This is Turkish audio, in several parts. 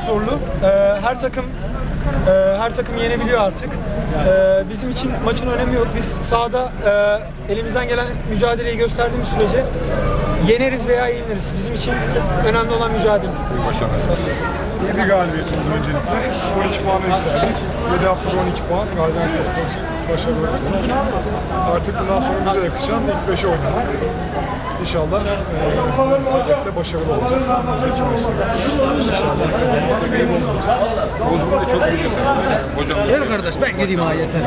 zorlu. Her takım yenebiliyor artık. Bizim için maçın önemi yok. Biz sahada elimizden gelen mücadeleyi gösterdiğimiz sürece yeneriz veya yeniliriz. Bizim için önemli olan mücadele. İyi bir galibiyet oldu öncelikle. 12 puanı yükseldik. 7 haftada 12 puan. Gaziantep başarılı bir sonuç. Artık bundan sonra bize yakışan ilk 5'e oynamak. İnşallah hedefte başarılı olacağız. Önümüzdeki maçlarda. İnşallah kazanıp seviyeyi bozmayacağız. Bozgun da çok büyük. Hocam. Gel kardeş ben gideyim ha yeter.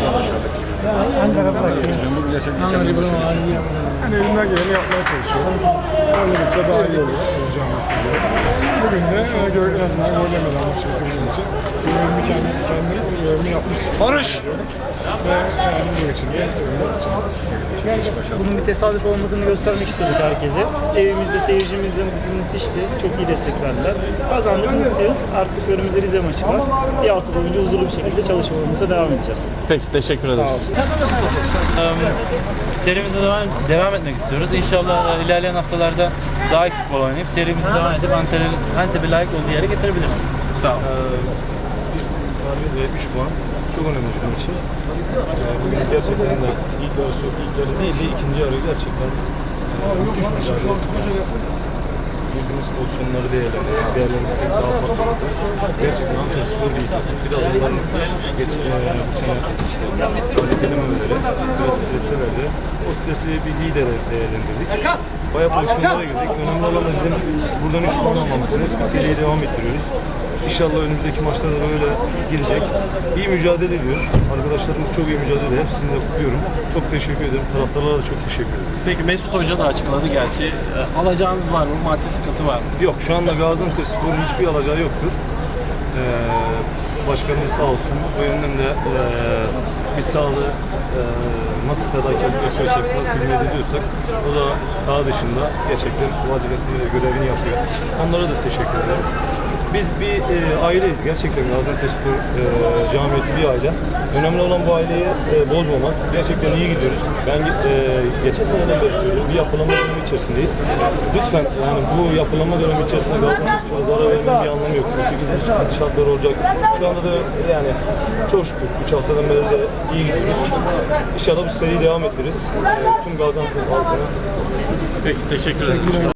Yani elimden geleni yapmaya çalışıyorum. Oynadıkça daha iyi oluyor. Olacağım aslında. Bugün de en azından gol yemeden maçı bitirdiğim için kendi görevimi yapmış. Barış! Ve yani bu için de Bunun bir tesadüf olmadığını göstermek istedik herkese. Evimizde, seyircimizle müthişti. Çok iyi destek verdiler. Kazandık, mutluyuz. Artık önümüzde Rize maçı var. Bir hafta boyunca huzurlu bir şekilde çalışmalarımıza devam edeceğiz. Peki, teşekkür ederiz. Serimize devam etmek istiyoruz. İnşallah ilerleyen haftalarda daha iyi futbol oynayıp serimize devam edip Antep'e layık olduğu yere getirebiliriz. Sağ olun. 3 puan çok önemli bizim için. Bugün gerçekten de ilk yarı neydi? İkinci yarı gerçekten müthiş mücadele. Girdiğimiz pozisyonları değerlendirsek daha farklı. Gerçekten Antepspor değil. Bir de onların bu sene galip edememeleri biraz stresle verdi. O stresi bir lider değerlendirdik. Bayağı pozisyonlara girdik. Önemli olan bizim buradan 3 puan almamız. Bir seriye devam ettiriyoruz. İnşallah önümüzdeki maçlarda da böyle gidecek. İyi mücadele ediyoruz. Arkadaşlarımız çok iyi mücadele ediyor. Hepsini de kutluyorum. Çok teşekkür ederim. Taraftarlara da çok teşekkür ederim. Peki Mesut Hoca da açıkladı gerçi. Alacağınız var mı? Maddi sıkıntı var mı? Yok, şu anda Gaziantepspor'un hiçbir alacağı yoktur. Başkanımız sağ olsun. O yönden de biz sağlığı nasıl fedakarlık yapıyorsak, nasıl hizmet ediyorsak o da saha dışında gerçekten vazifesini ve görevini yapıyor. Onlara da teşekkür ederim. Biz bir aileyiz. Gerçekten Gaziantepspor camiası bir aile. Önemli olan bu aileyi bozmamak. Gerçekten iyi gidiyoruz. Ben geçen seneden beri söylüyorum. Bir yapılanma dönemi içerisindeyiz. Lütfen yani bu yapılanma dönemi içerisinde Gaziantepspor'a zarar vermenin bir anlamı yok. Bu şartlar olacak. Şu anda da yani çok şükür 3 haftadan beri de iyi gidiyoruz. İnşallah bu seriyi devam ettiririz. Tüm Gaziantep halkına. Peki, teşekkür ederim.